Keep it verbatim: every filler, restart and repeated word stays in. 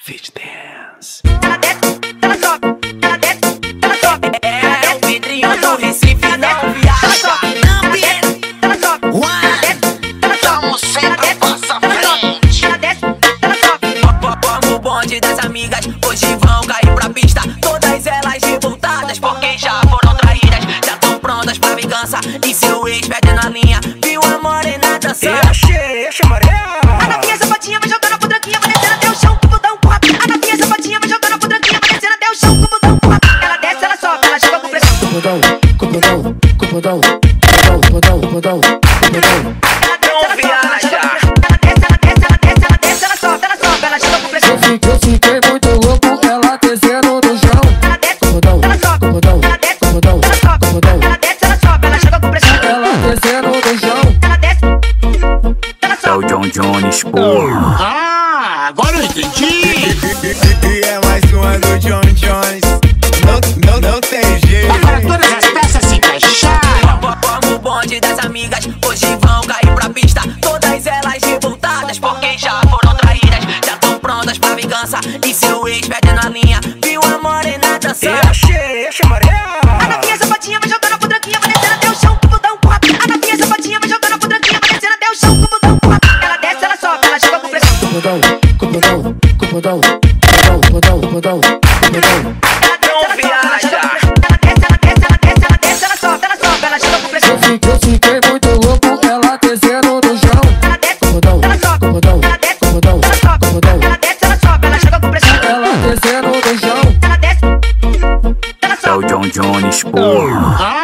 Fit Dance. Ela desce, ela sobe, ela desce, ela sobe. É o Pedrinho do Recife, não viaja. Não desce, ela sobe, ela desce, ela sobe. Sempre passa frente. Ela desce, ela sobe. Como o bonde das amigas, hoje vão cair pra pista. Todas elas revoltadas porque já foram traídas. Já tão prontas pra vingança e seu ex perde na linha. Viu a morena dançando? Eu achei, achei amarela. A novinha sapatinha vai jogando a podranquinha, vai descendo até o chão com o botão com rap. A novinha sapatinha vai jogando a podranquinha, vai descendo até o chão com o botão com rap. Ela desce, ela sobe, ela chega com pressão. Comodão, comodão, comodão, comodão, comodão, comodão, comodão. Ela desce, ela sobe, ela chega com pressão. Ela desce, ela desce, ela desce, ela desce, ela sobe, ela sobe, ela chega com pressão. Eu fiquei, eu fiquei muito louco, ela descendo no chão. Ela desce, Comodão, ela sobe, comodão, ela desce, comodão, ela sobe, comodão. ela desce, ela sobe, ela chega com pressão. Ela descendo no chão. Ela desce, ela É o sobe. John Jones, porra. Ah, agora eu entendi. E é mais uma do John Jones. Não, não, não tem jeito. Agora todas as peças se fecharam. Como o bonde das amigas, hoje vão cair pra pista. Todas elas revoltadas porque já foram traídas. Já tão prontas pra vingança e seu ex perde na linha. Viu a morena dançando? Eu achei, achei A amarela. novinha sapatinha vai jogando a podranquinha, vai descendo até o chão com o botão com rap. A novinha sapatinha vai jogando a podranquinha, vai descendo até o chão com o botão com rap. Ela desce, ela sobe, ela chega com pressão. Comodão, comodão, comodão, comodão, comodão, comodão. Ela desce, ela sobe, ela chega com pressão. Ela desce, ela desce, ela desce, ela desce, ela sobe, ela sobe, ela chega com pressão. Eu fiquei, eu fiquei muito louco, ela descendo no chão. Ela desce, Comodão, ela sobe, comodão, ela desce, comodão, ela sobe, comodão. ela desce, ela sobe, ela chega com pressão. Ela descendo no chão. Ela desce, ela É o sobe. John Jones, porra. Ah,